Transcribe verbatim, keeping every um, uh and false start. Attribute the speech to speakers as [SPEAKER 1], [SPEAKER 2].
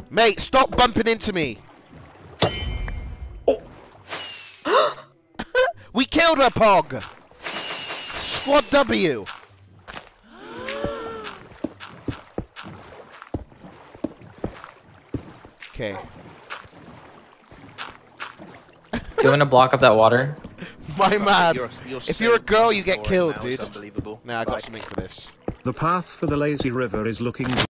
[SPEAKER 1] Mate, stop bumping into me. Oh. We killed her, Pog. Squad W. Okay.
[SPEAKER 2] Do you want to block up that water?
[SPEAKER 1] My man.
[SPEAKER 3] You're, you're
[SPEAKER 1] if
[SPEAKER 3] so
[SPEAKER 1] you're a girl, you get
[SPEAKER 3] boring
[SPEAKER 1] killed,
[SPEAKER 3] now,
[SPEAKER 1] dude.
[SPEAKER 3] It's unbelievable.
[SPEAKER 1] Nah, I got
[SPEAKER 3] Like,
[SPEAKER 1] something for this.
[SPEAKER 4] The path for the lazy river is looking